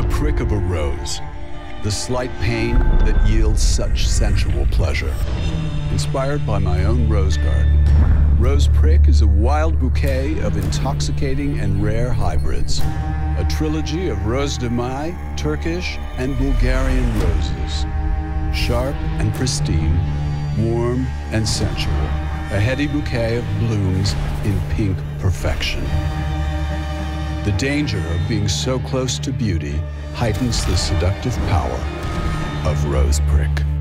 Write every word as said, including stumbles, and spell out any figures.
The prick of a rose, the slight pain that yields such sensual pleasure. Inspired by my own rose garden, Rose Prick is a wild bouquet of intoxicating and rare hybrids. A trilogy of Rose de Mai, Turkish, and Bulgarian roses. Sharp and pristine, warm and sensual. A heady bouquet of blooms in pink perfection. The danger of being so close to beauty heightens the seductive power of Rose Prick.